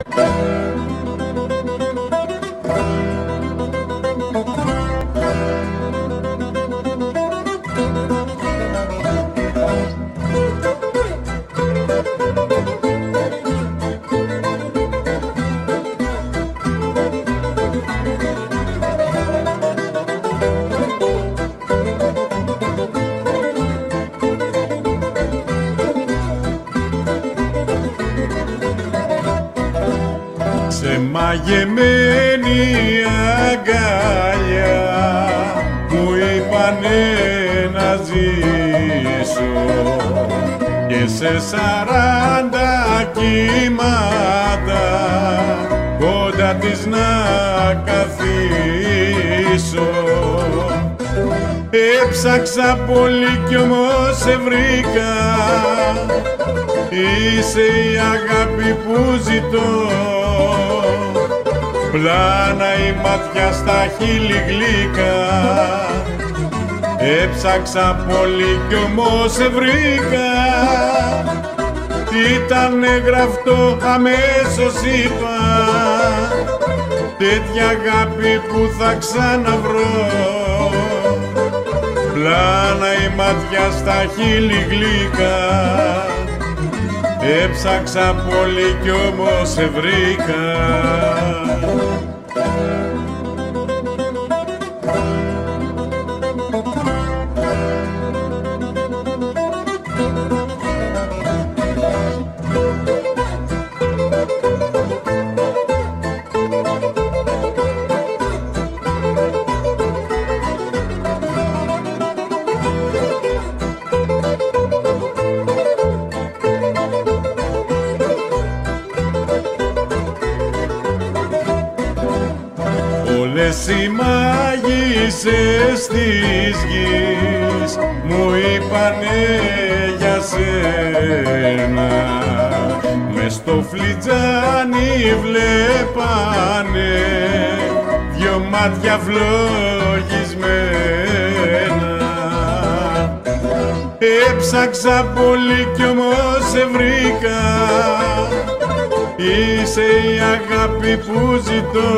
Σε μαγεμένη αγκαλιά μου είπανε να ζήσω και σε 40 κύματα κοντά της να καθίσω. Έψαξα πολύ κι όμως σε βρήκα, είσαι η αγάπη που ζητώ. Πλάνα η ματιά στα χείλη γλυκά, έψαξα πολύ κι όμως σε βρήκα. Ήτανε γραφτό, αμέσως είπα, τέτοια αγάπη που θα ξαναβρω. Πλάνα η ματιά στα χείλη γλυκά, έψαξα πολύ κι όμως σε βρήκα. Όλες οι μάγισσες της γης μου είπανε για σένα, μες στο φλιτζάνι βλέπανε δυο μάτια φλογισμένα. Έψαξα πολύ κι όμως σε βρήκα, είσαι η αγάπη που ζητώ.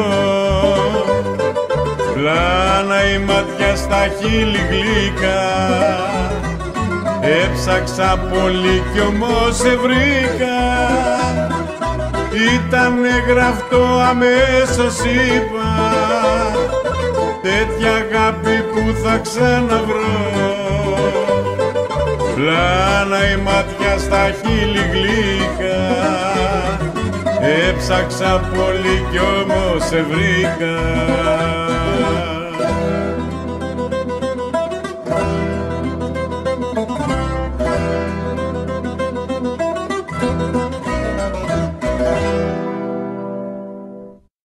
Πλάνα η ματιά στα χείλη γλυκά, έψαξα πολύ κι όμως σε βρήκα. Ήτανε γραφτό, αμέσως είπα, τέτοια αγάπη που θα ξαναβρω. Πλάνα η ματιά στα χείλη γλυκά, έψαξα πολύ κι όμως σε βρήκα.